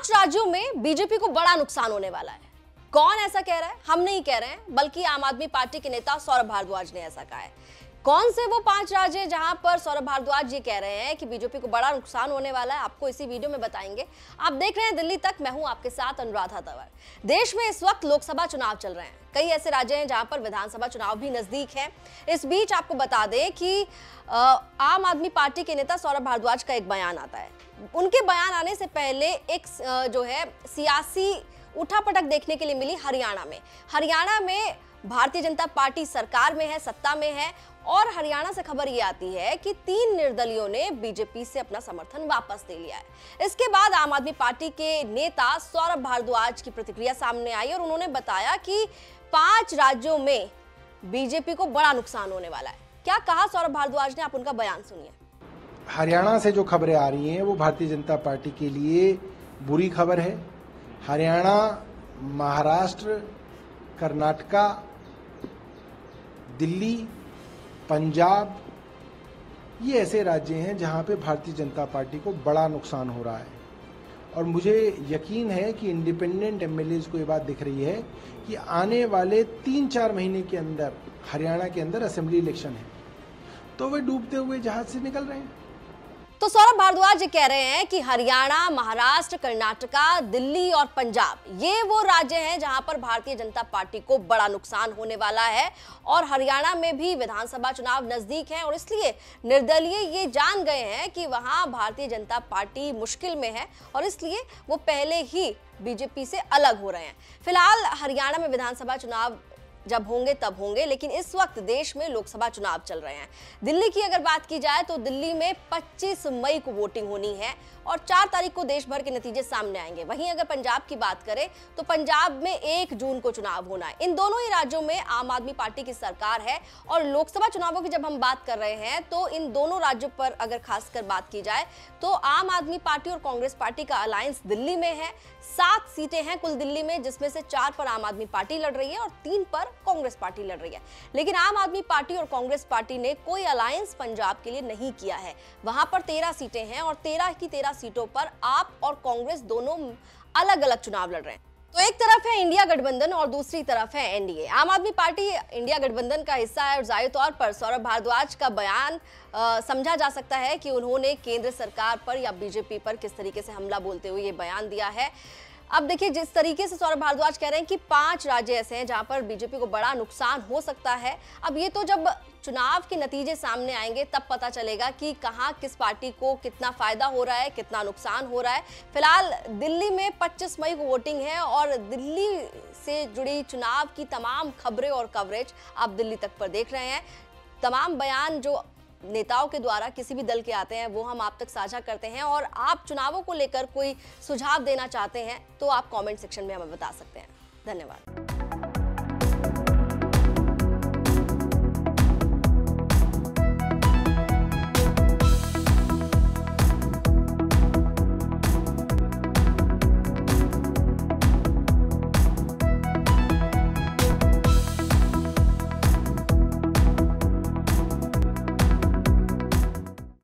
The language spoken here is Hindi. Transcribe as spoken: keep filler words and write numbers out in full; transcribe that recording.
पांच राज्यों में बीजेपी को बड़ा नुकसान होने वाला है। कौन ऐसा कह रहा है? हम नहीं कह रहे हैं, बल्कि आम आदमी पार्टी के नेता सौरभ भारद्वाज ने ऐसा कहा है। कौन से वो पांच राज्य हैं जहां पर सौरभ भारद्वाज ये कह रहे हैं कि बीजेपी को बड़ा नुकसान होने वाला है, आपको इसी वीडियो में बताएंगे। आप देख रहे हैं दिल्ली तक, मैं हूं आपके साथ अनुराधा तंवर। देश में इस वक्त लोकसभा चुनाव चल रहे हैं। कई ऐसे राज्य हैं जहां पर विधानसभा चुनाव भी नजदीक है। इस बीच आपको बता दें कि आम आदमी पार्टी के नेता सौरभ भारद्वाज का एक बयान आता है। उनके बयान आने से पहले एक जो है सियासी उठापटक देखने के लिए मिली हरियाणा में। हरियाणा में भारतीय जनता पार्टी सरकार में है, सत्ता में है, और हरियाणा से खबर ये आती है कि तीन निर्दलियों ने बीजेपी से अपना समर्थन वापस ले लिया है। इसके बाद आम आदमी पार्टी के नेता सौरभ भारद्वाज की प्रतिक्रिया सामने आई और उन्होंने बताया कि पांच राज्यों में बीजेपी को बड़ा नुकसान होने वाला है। क्या कहा सौरभ भारद्वाज ने, आप उनका बयान सुनिए। हरियाणा से जो खबरें आ रही हैं वो भारतीय जनता पार्टी के लिए बुरी खबर है। हरियाणा, महाराष्ट्र, कर्नाटका, दिल्ली, पंजाब, ये ऐसे राज्य हैं जहां पे भारतीय जनता पार्टी को बड़ा नुकसान हो रहा है। और मुझे यकीन है कि इंडिपेंडेंट एमएलएज को ये बात दिख रही है कि आने वाले तीन चार महीने के अंदर हरियाणा के अंदर असेंबली इलेक्शन है, तो वे डूबते हुए जहाज से निकल रहे हैं। तो सौरभ भारद्वाज ये कह रहे हैं कि हरियाणा, महाराष्ट्र, कर्नाटका, दिल्ली और पंजाब ये वो राज्य हैं जहां पर भारतीय जनता पार्टी को बड़ा नुकसान होने वाला है। और हरियाणा में भी विधानसभा चुनाव नजदीक है और इसलिए निर्दलीय ये जान गए हैं कि वहां भारतीय जनता पार्टी मुश्किल में है और इसलिए वो पहले ही बीजेपी से अलग हो रहे हैं। फिलहाल हरियाणा में विधानसभा चुनाव जब होंगे तब होंगे, लेकिन इस वक्त देश में लोकसभा चुनाव चल रहे हैं। दिल्ली की अगर बात की जाए तो दिल्ली में पच्चीस मई को वोटिंग होनी है और चार तारीख को देश भर के नतीजे सामने आएंगे। वहीं अगर पंजाब की बात करें तो पंजाब में एक जून को चुनाव होना है। इन दोनों ही राज्यों में आम आदमी पार्टी की सरकार है और लोकसभा चुनावों की जब हम बात कर रहे हैं तो इन दोनों राज्यों पर अगर खासकर बात की जाए तो आम आदमी पार्टी और कांग्रेस पार्टी का अलायंस दिल्ली में है। सात सीटें हैं कुल दिल्ली में, जिसमें से चार पर आम आदमी पार्टी लड़ रही है और तीन पर कांग्रेस पार्टी लड़ रही है। लेकिन आम आदमी पार्टी और कांग्रेस पार्टी ने कोई अलायंस पंजाब के लिए नहीं किया है। वहां पर तेरह सीटें हैं और तेरह की तेरह सीटों पर आप और कांग्रेस दोनों अलग अलग चुनाव लड़ रहे हैं। तो एक तरफ है इंडिया गठबंधन और दूसरी तरफ है एनडीए। आम आदमी पार्टी इंडिया गठबंधन का हिस्सा है और जाहिर तौर पर सौरभ भारद्वाज का बयान आ, समझा जा सकता है कि उन्होंने केंद्र सरकार पर या बीजेपी पर किस तरीके से हमला बोलते हुए ये बयान दिया है। अब देखिए, जिस तरीके से सौरभ भारद्वाज कह रहे हैं कि पांच राज्य ऐसे हैं जहां पर बीजेपी को बड़ा नुकसान हो सकता है। अब ये तो जब चुनाव के नतीजे सामने आएंगे तब पता चलेगा कि कहां किस पार्टी को कितना फायदा हो रहा है, कितना नुकसान हो रहा है। फिलहाल दिल्ली में पच्चीस मई को वोटिंग है और दिल्ली से जुड़ी चुनाव की तमाम खबरें और कवरेज आप दिल्ली तक पर देख रहे हैं। तमाम बयान जो नेताओं के द्वारा किसी भी दल के आते हैं वो हम आप तक साझा करते हैं। और आप चुनावों को लेकर कोई सुझाव देना चाहते हैं तो आप कमेंट सेक्शन में हमें बता सकते हैं। धन्यवाद।